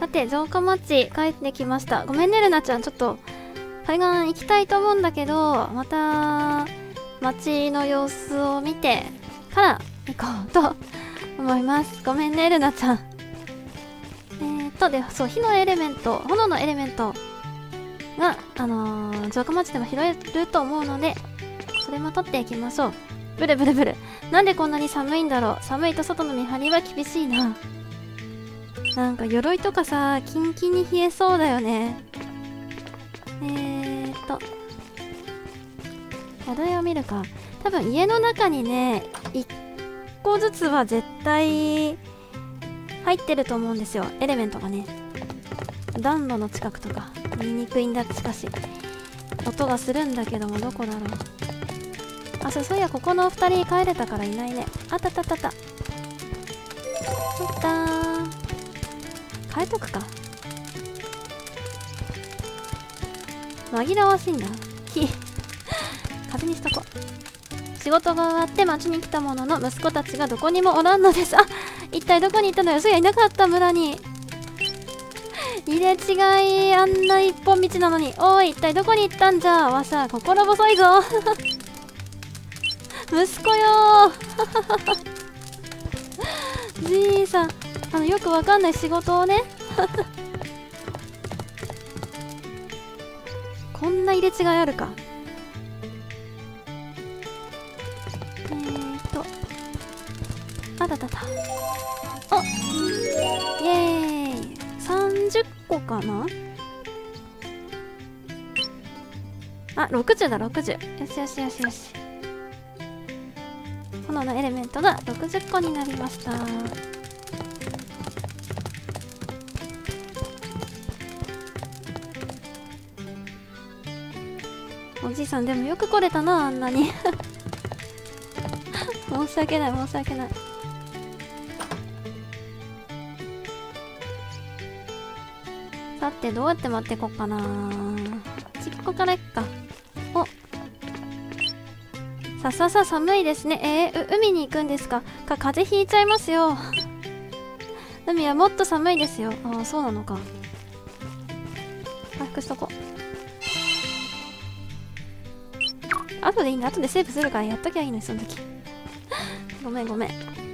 さて城下町帰ってきました。ごめんねルナちゃん、ちょっと海岸行きたいと思うんだけど、また街の様子を見てから行こうと思います。ごめんねルナちゃん。で、そう、火のエレメント、炎のエレメントが城下町でも拾えると思うので、それも取っていきましょう。ブルブルブル。なんでこんなに寒いんだろう。寒いと外の見張りは厳しいな。なんか鎧とかさ、キンキンに冷えそうだよね。宿屋を見るか。多分家の中にね、1個ずつは絶対入ってると思うんですよ。エレメントがね。暖炉の近くとか。見にくいんだ、しかし。音がするんだけども、どこだろう。あ、そういや、ここの2人帰れたからいないね。あったあったあったあった。あったー。変えとくか。紛らわしいんだ。風にしとこう。仕事が終わって町に来たものの、息子たちがどこにもおらんのです。あ、一体どこに行ったのよ。そういやいなかった、村に。入れ違い、あんな一本道なのに。おい、一体どこに行ったんじゃ。わしゃ心細いぞ。息子よー。じいさん、よくわかんない仕事をね。こんな入れ違いあるか。あたたた。お、イエーイ。30個かなあ、60だ、60。よしよしよしよし。炎のエレメントが60個になりました。おじいさんでもよく来れたな、あんなに。申し訳ない申し訳ない。さてどうやって待ってこっかな。ちっこから行くか。お、さ寒いですね。海に行くんですか。風邪ひいちゃいますよ。海はもっと寒いですよ。ああ、そうなのか。回復しとこう。後でいいんだ。後でセーブするからやっときゃいいのに、その時。ごめんごめん。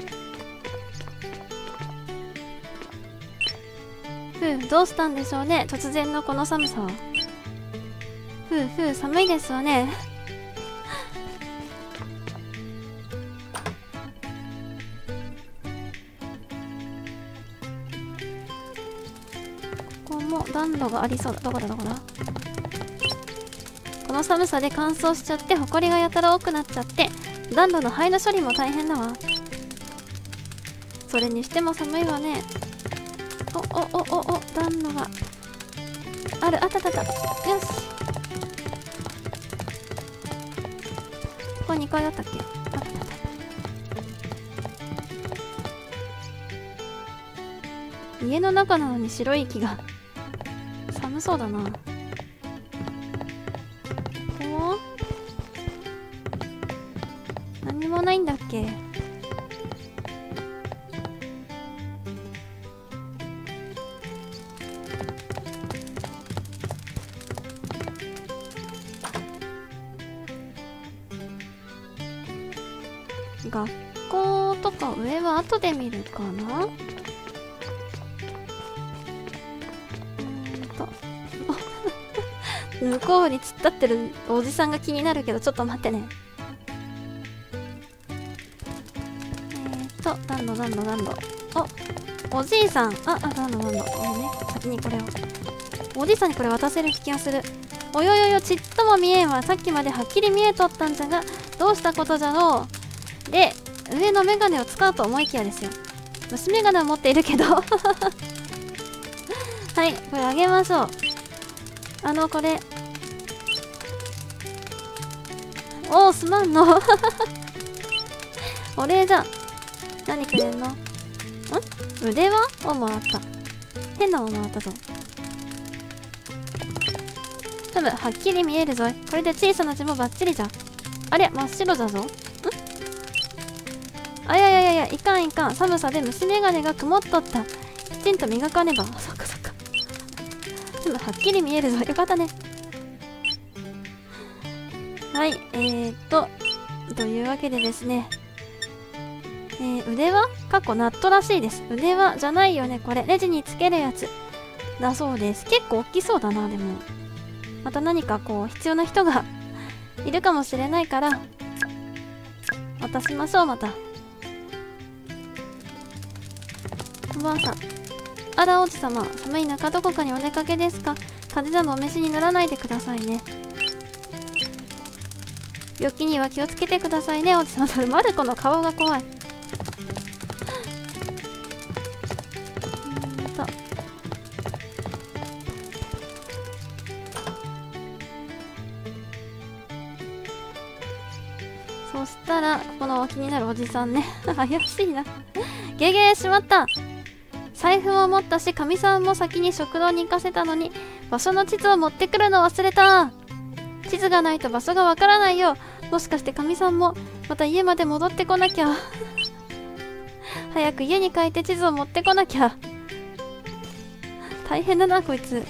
どうしたんでしょうね、突然のこの寒さは。寒いですわね。ここも暖炉がありそうだ。どこだどこだ。この寒さで乾燥しちゃって、ホコリがやたら多くなっちゃって、暖炉の灰の処理も大変だわ。それにしても寒いわね。暖炉がある。あったあったあった。よし、ここ2階だったっけ。あったあった。家の中なのに白い木が寒そうだな。おお、何もないんだっけ。学校とか上は後で見るかな。向こうに突っ立ってるおじさんが気になるけど、ちょっと待ってね。暖炉。おじいさん。暖炉。ごめんね。先にこれを。おじいさんにこれ渡せる気がする。およよよ、ちっとも見えんわ。さっきまではっきり見えとったんじゃが、どうしたことじゃろう。で、上のメガネを使うと思いきやですよ。虫メガネを持っているけど。はい、これあげましょう。これ。おー、すまんの。お礼じゃん。何くれんの。腕輪をもらった。変なのもらったぞ。多分はっきり見えるぞい。これで小さな字もバッチリじゃ。あれ、真っ白だぞ。 あ、いやいやいやいや、いかんいかん。寒さで虫眼鏡が曇っとった。きちんと磨かねば。そっかそっか。でもはっきり見えるぞ。よかったね。はい、というわけでですね。腕輪ナットらしいです。腕輪じゃないよね、これ。レジにつけるやつ。だそうです。結構大きそうだな、でも。また何かこう、必要な人がいるかもしれないから、渡しましょう、また。おばあさん。あら、王子様。寒い中、どこかにお出かけですか？風邪などお召しにならないでくださいね。病気には気をつけてくださいね、王子様。マルコの顔が怖い。そしたら、この気になるおじさんね。怪しいな。ゲゲーしまった。財布も持ったし、かみさんも先に食堂に行かせたのに、場所の地図を持ってくるの忘れた。地図がないと場所がわからないよ。もしかしてかみさんも、また家まで戻ってこなきゃ。早く家に帰って地図を持ってこなきゃ。大変だな、こいつ。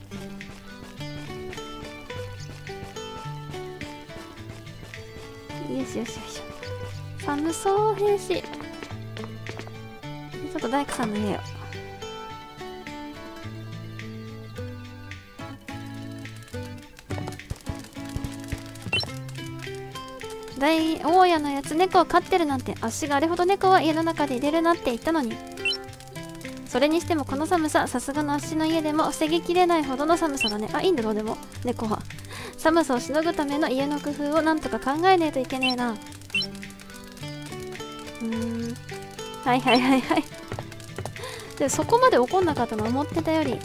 よしよしよし。寒そう、兵士。ちょっと大工さんの家を。大家のやつ、猫を飼ってるなんて。足があれほど猫は家の中で入れるなって言ったのに。それにしてもこの寒さ、さすがの足の家でも防ぎきれないほどの寒さだね。あ、いいんだろう、でも猫は。寒さをしのぐための家の工夫をなんとか考えねえといけねえな。はいはいはいはい。で、そこまで怒んなかったの、思ってたより。イエーイ。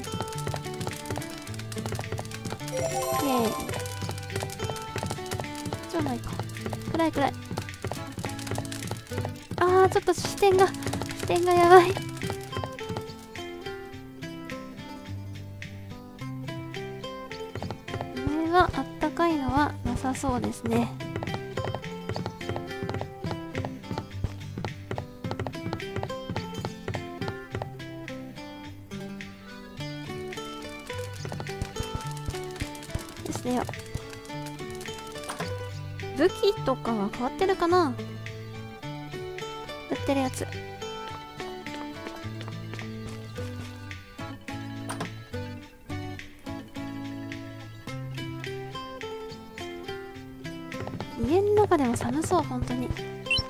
ちょないか。暗い暗い。あー、ちょっと視点がやばい。上はあったかいのはなさそうですね。ですよ。武器とかは変わってるかな？売ってるやつ。家の中でも寒そう、本当に。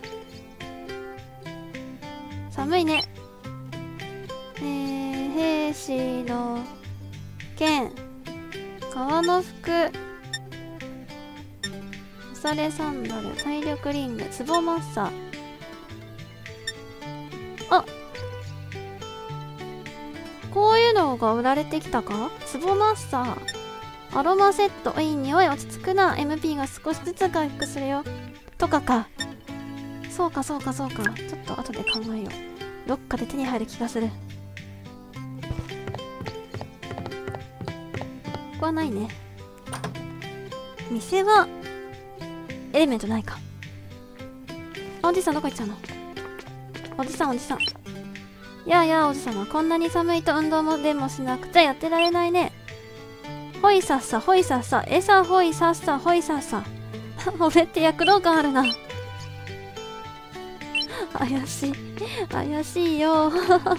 寒いね。兵士の剣、革の服、おされサンダル、体力リング、ツボマッサー。あ、こういうのが売られてきたか？ツボマッサー、アロマセット、いい匂い、落ち着くな。 MP が少しずつ回復するよ。とかか。そうかそうかそうか。ちょっと後で考えよう。どっかで手に入る気がする。ここはないね。店はエレメントないか。あ、おじさんどこ行っちゃうの？おじさんおじさん。やあやあ、おじさま、こんなに寒いと運動もでもしなくちゃやってられないね。ほいさっさほいさっさ、餌ほいさっさほいさっさ。俺って躍動感あるな。怪しい怪しいよ。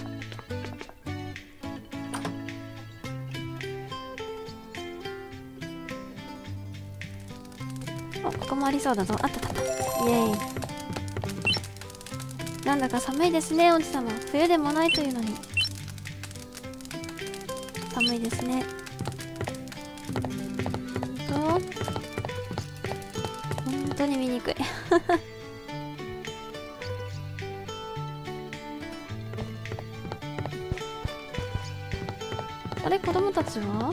お、ここもありそうだぞ。あったあった。イエーイ。なんだか寒いですね、おじさま。冬でもないというのに。寒いですね。本当に見にくい。あれ、子供たちは？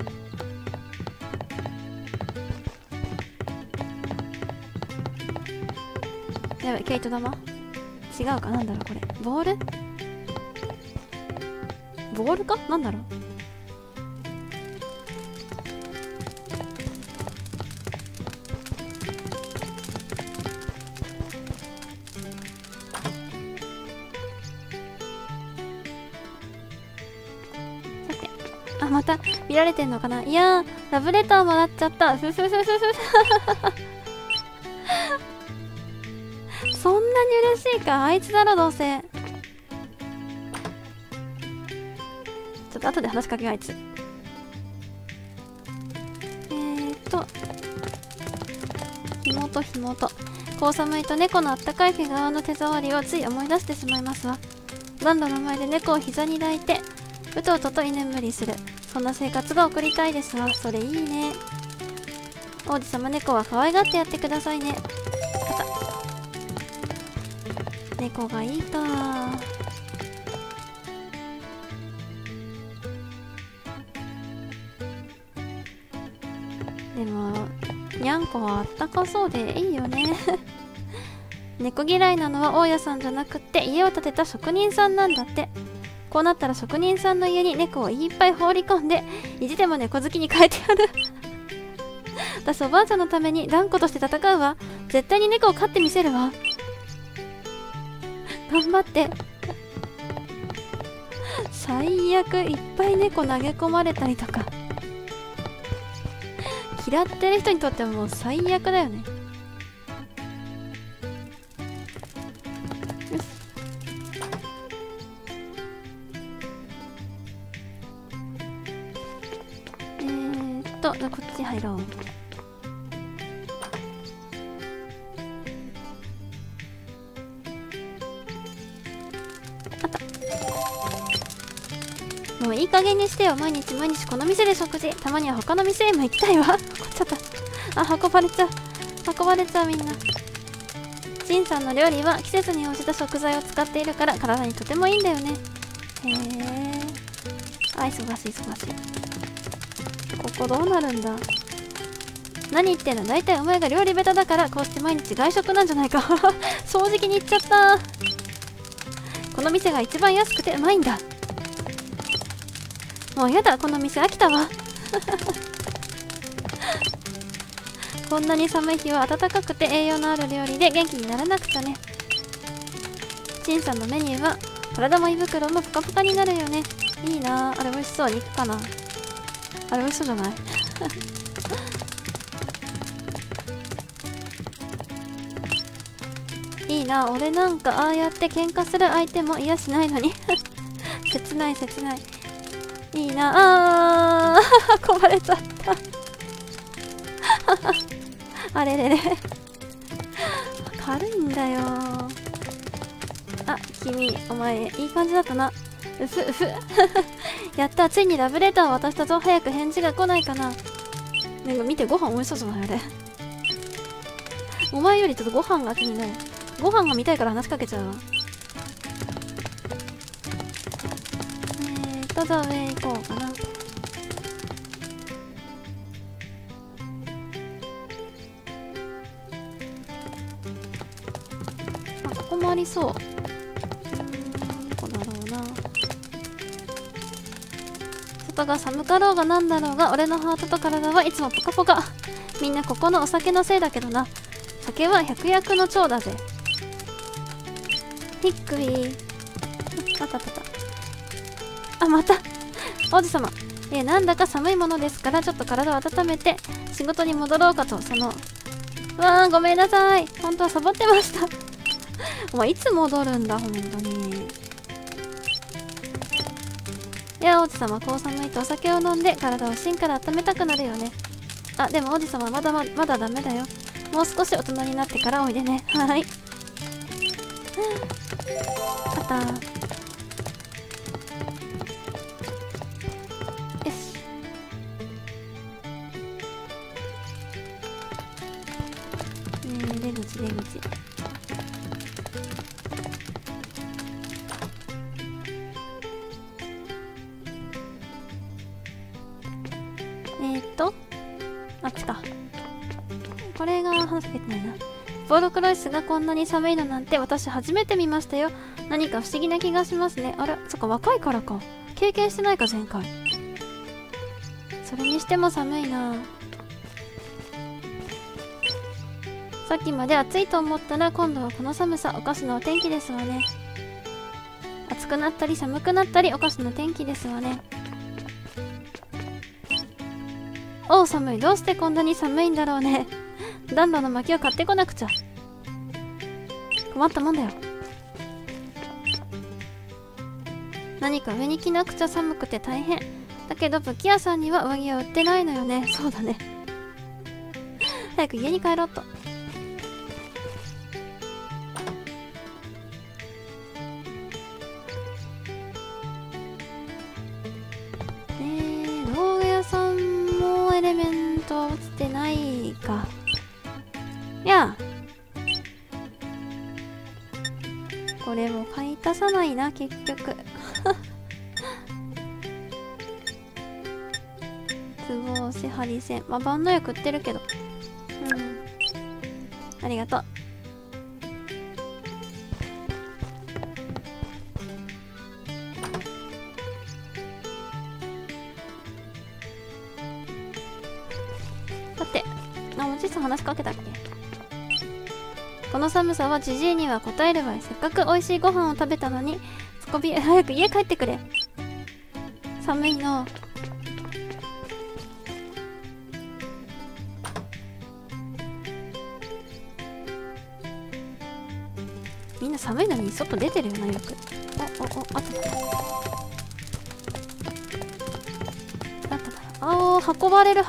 やばい、毛糸玉？違うか、なんだろうこれ。ボール？ボールか？なんだろう。 また見られてんのかな。いやー、ラブレターもらっちゃった。ふふふふふ。そんなに嬉しいか。あいつだろ、どうせ。ちょっと後で話しかけよう、あいつ。ひもと。こう寒いと猫のあったかい毛皮の手触りをつい思い出してしまいますわ。暖炉の前で猫を膝に抱いて、うとうとと居眠りする。そんな生活が送りたいですわ。それいいね。王子様、猫は可愛がってやってくださいね。あた。猫がいいか。でもにゃんこはあったかそうでいいよね。猫嫌いなのは大家さんじゃなくって家を建てた職人さんなんだって。こうなったら職人さんの家に猫をいっぱい放り込んで意地でも猫好きに変えてやる。私おばあちゃんのために断固として戦うわ。絶対に猫を飼ってみせるわ。頑張って。最悪いっぱい猫投げ込まれたりとか。嫌ってる人にとってはもう最悪だよね。よし。じゃあこっち入ろう。あった。もういい加減にしてよ。毎日毎日この店で食事。たまには他の店へも行きたいわ。ちょっと運ばれちゃうみんな。ジンさんの料理は季節に応じた食材を使っているから体にとてもいいんだよね。へえ。あ、忙しい。ここどうなるんだ。何言ってんの。大体お前が料理下手だからこうして毎日外食なんじゃないか。正直に言っちゃった。この店が一番安くてうまいんだ。もうやだ、この店飽きたわ。こんなに寒い日は温かくて栄養のある料理で元気にならなくちゃね。ジンさんのメニューは体も胃袋もポカポカになるよね。いいな。あれ美味しそう。肉かな。あれ美味しそうじゃない？いいな。俺なんかああやって喧嘩する相手も嫌しないのに。切ない。いいな。運ばれちゃった。あれれれ。軽いんだよ。あ、君、お前、いい感じだったな。うふ。やった、ついにラブレターを渡したぞ。早く返事が来ないかな。ね、見て、ご飯美味しそうじゃないあれ。お前よりちょっとご飯が気になる。ご飯が見たいから話しかけちゃうわ。じゃあ上行こうかな。あ、ここもありそう。どこだろうな。外が寒かろうがなんだろうが俺のハートと体はいつもポカポカ。みんなここのお酒のせいだけどな。酒は百薬の長だぜ。ひっくり。あ、また王子様。なんだか寒いものですからちょっと体を温めて仕事に戻ろうかと。わー、ごめんなさい。本当はサボってました。お前いつ戻るんだ、本当に。いや、王子様、こう寒いとお酒を飲んで体を芯から温めたくなるよね。あ、でも王子様まだダメだよ。もう少し大人になってからおいでね。はい。あったー。出口。あっちか。これが話しかけてないな。ボードクロイスがこんなに寒いのなんて私初めて見ましたよ。何か不思議な気がしますね。あれ、そっか、若いからか。経験してないか、前回。それにしても寒いな。さっきまで暑いと思ったら今度はこの寒さ、おかしなお天気ですわね。暑くなったり寒くなったりおかしな天気ですわね。 おう寒い、どうしてこんなに寒いんだろうね。暖炉の薪を買ってこなくちゃ。困ったもんだよ。何か上に着なくちゃ寒くて大変だけど、武器屋さんには上着は売ってないのよね。そうだね。早く家に帰ろうっと。道具屋さんもエレメント落ちてないか。いや、これも買い足さないな結局。つぼ押し針線、まあバンド薬売ってるけど、ありがとう。さて、おじいさん話しかけたっけ。この寒さはジジイには答えるわい。せっかく美味しいご飯を食べたのに、早く家帰ってくれ。寒いの。みんな寒いのに外出てるよな、よく。あった。運ばれる。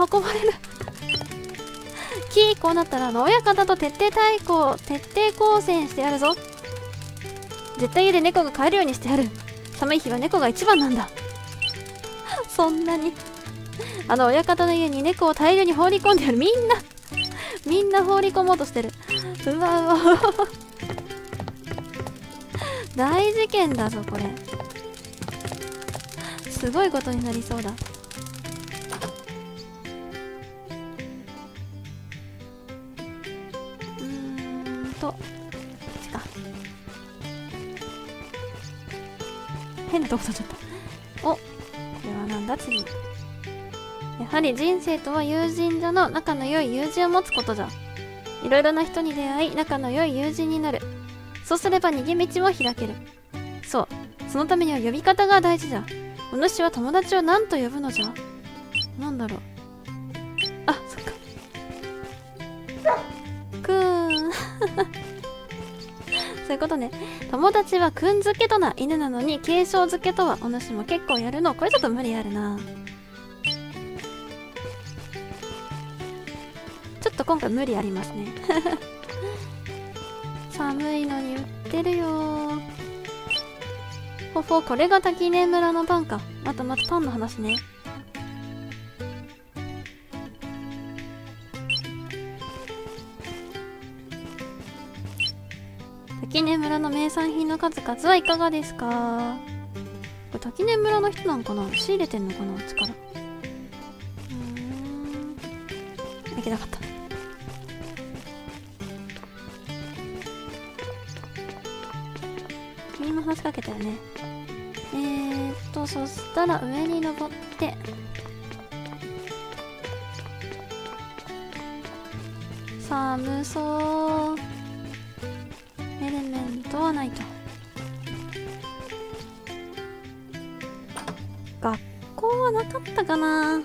こうなったら親方と徹底抗戦してやるぞ。絶対家で猫が飼えるようにしてやる。寒い日は猫が一番なんだ。そんなに親方の家に猫を大量に放り込んでやる。みんな放り込もうとしてる。うわ大事件だぞこれ。すごいことになりそうだ。変なとこ取っちゃった。お、これはなんだ次。やはり人生とは友人じゃの仲の良い友人を持つことじゃ。いろいろな人に出会い仲の良い友人になる。そうすれば逃げ道も開ける。そう、そのためには呼び方が大事じゃ。お主は友達を何と呼ぶのじゃ。なんだろう。あ、そっか。くーん。そういうことね。友達はくんづけとな。犬なのに継承づけとは。お主も結構やるの。これちょっと無理あるな。ちょっと今回無理ありますね。寒いのに売ってるよ。これが滝根村のパンか。またパンの話ね。滝根村の名産品の数々はいかがですか。これ滝根村の人なんかな。仕入れてんのかな、あっちから。いけなかった。君も話しかけたよね。そしたら上に登って寒そう。エレメントはないと。学校はなかったかな。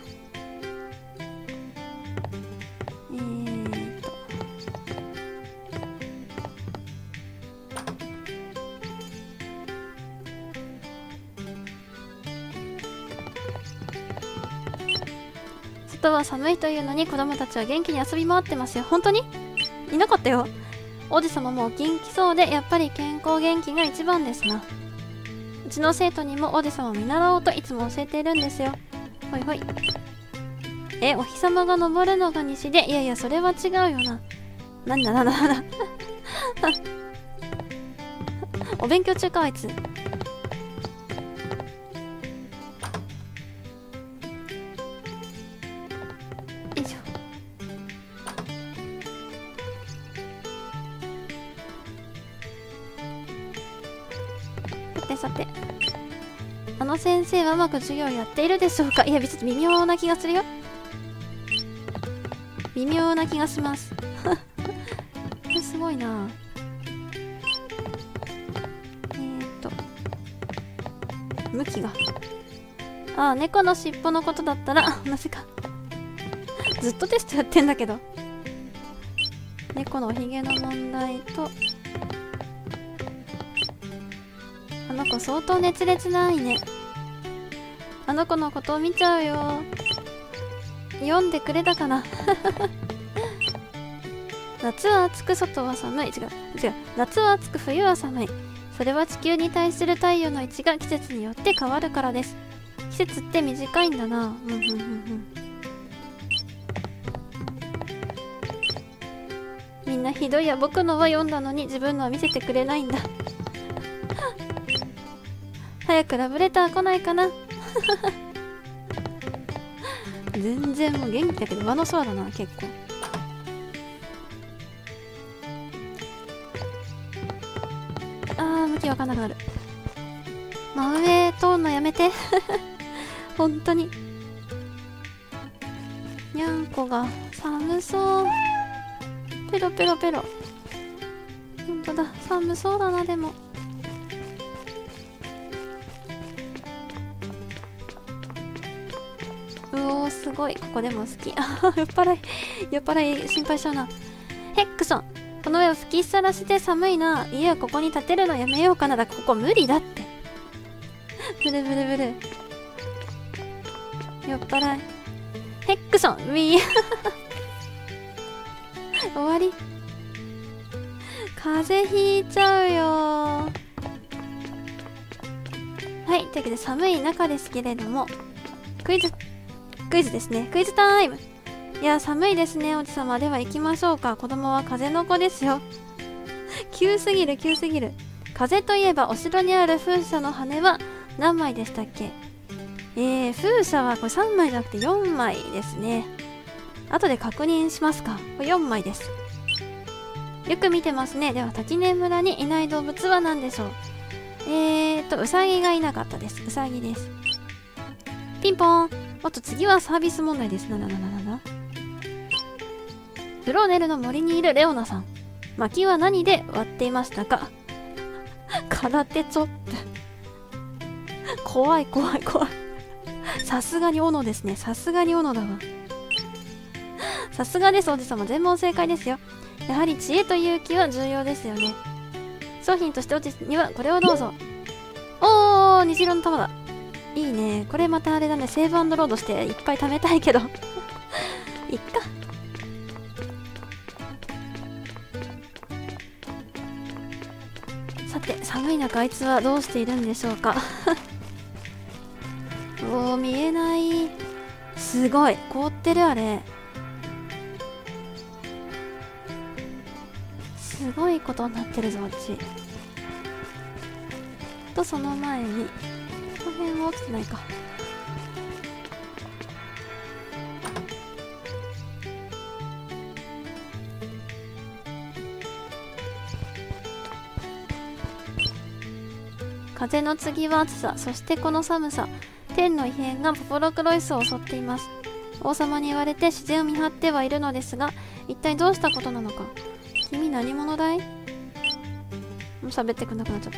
外は寒いというのに子供たちは元気に遊び回ってますよ。本当にいなかったよ。王子様もお元気そうで、やっぱり健康元気が一番ですな。うちの生徒にも王子様を見習おうといつも教えているんですよ。ほいほい。お日様が昇るのが西で、いやいやそれは違うよな。なんだお勉強中かあいつ。よいしょ。さてあの先生はうまく授業をやっているでしょうか。いやちょっと微妙な気がするよ。微妙な気がします。これすごいな。向きが猫の尻尾のことだったら同じか。 ずっとテストやってんだけど。猫のおひげの問題と、あの子相当熱烈な愛ね。あの子のことを見ちゃうよ。読んでくれたかな。夏は暑く外は寒い。違う。夏は暑く冬は寒い。それは地球に対する太陽の位置が季節によって変わるからです。季節って短いんだな。みんなひどいや。僕のは読んだのに自分のは見せてくれないんだ。早くラブレター来ないかな。全然もう元気だけど上の空だな結構。向きわかんなくなる。真上通んのやめて。本当ににゃんこが寒そう。ペロペロペロ。本当だ寒そうだな。でもすごい。ここでも好き。酔っ払い心配しちゃうな。ヘックソン、この上を吹きさらして寒いな。家はここに建てるのやめようかな。だここ無理だって。ブルブルブル。酔っ払い。ヘックソン、ウィー。終わり。風邪ひいちゃうよ。はい、というわけで寒い中ですけれども、クイズですね。クイズタイム。いや、寒いですね、おじさま。では行きましょうか。子供は風の子ですよ。急すぎる。風といえば、お城にある風車の羽は何枚でしたっけ？風車はこれ3枚じゃなくて4枚ですね。後で確認しますか。これ4枚です。よく見てますね。では、滝根村にいない動物は何でしょう？ウサギがいなかったです。ウサギです。ピンポーン。あと次はサービス問題です。なんだ。フローネルの森にいるレオナさん。薪は何で割っていましたか？空手チョップ。怖い。さすがに斧ですね。さすがに斧だわ。さすがです、おじさま。全問正解ですよ。やはり知恵と勇気は重要ですよね。商品としておじにはこれをどうぞ。おー、虹色の玉だ。いいね。これまたあれだね。セーブ&ロードしていっぱい貯めたいけど。いっか。さて、寒い中あいつはどうしているんでしょうか。おー、見えない。すごい。凍ってるあれ。すごいことになってるぞ、あっち。と、その前に、この辺は落ちてないか。風の次は暑さ、そしてこの寒さ。天の異変がポポロクロイスを襲っています。王様に言われて自然を見張ってはいるのですが、一体どうしたことなのか。君何者だい？もう喋ってくんなくなっちゃった。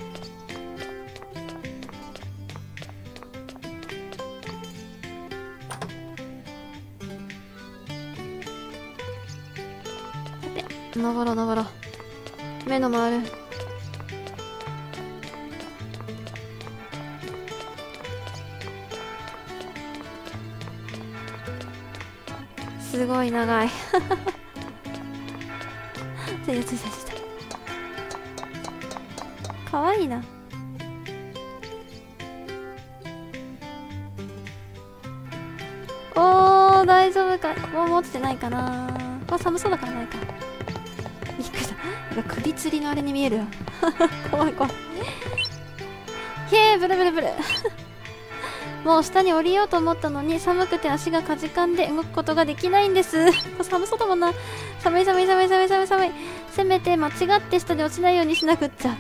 登ろう。目の回る。すごい長い。ついた。かわいいな。おー、大丈夫か。ここも落ちてないかな。ここ寒そうだからないか。びっくりした。なんか首吊りのあれに見えるよ。怖い。へえ、ブル。もう下に降りようと思ったのに寒くて足がかじかんで動くことができないんです。寒そうだもんな。寒い。せめて間違って下で落ちないようにしなくっちゃ。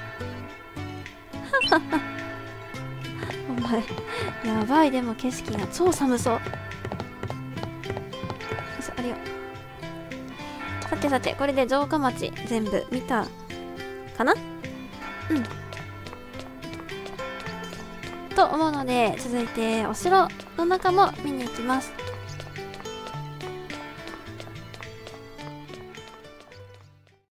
お前、やばい。でも景色が超寒そう。ありよ。さて、これで城下町全部見たかな？と思うので、続いてお城の中も見に行きます。